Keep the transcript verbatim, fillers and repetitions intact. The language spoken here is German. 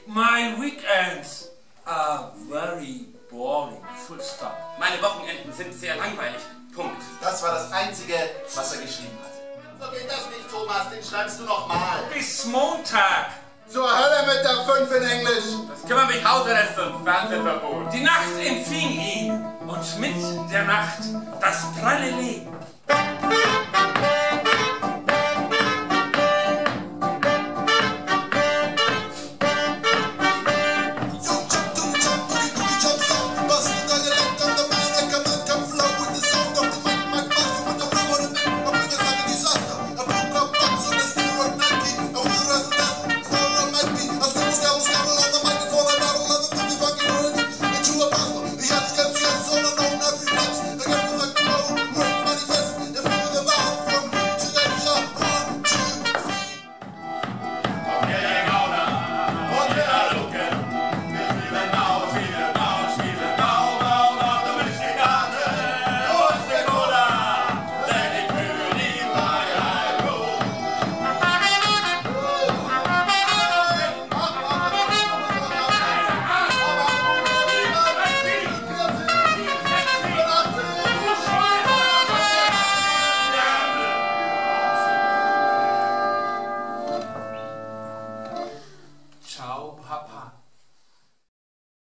My weekends are very boring. Full stop. Meine Wochenenden sind sehr langweilig. Punkt. Das war das Einzige, was er geschrieben hat. So geht das nicht, Thomas. Den schreibst du noch mal. Bis Montag. Zur Hölle mit der fünf in Englisch. Das kümmert mich Hause der fünf. Fernsehverbot. Die Nacht empfing ihn und mit der Nacht das pralle Leben.